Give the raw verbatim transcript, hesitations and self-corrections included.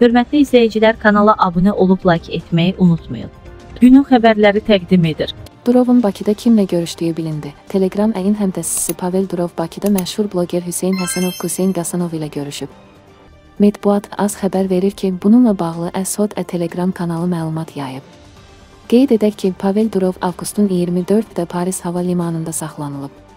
Hörmətli izləyicilər, kanala abunə olub like etməyi unutmayın. Günün xəbərləri təqdim edir. Durovun Bakıda kimlə görüşdüyü bilindi. Telegram əyin həmtəsisi Pavel Durov Bakıda məşhur bloger Hüseyn Həsənov Hüseyn Qasanov ilə görüşüb. Medbuat az xəbər verir ki, bununla bağlı Əsod Telegram kanalı məlumat yayıb. Qeyd edək ki, Pavel Durov avqustun iyirmi dördündə Paris hava limanında saxlanılıb.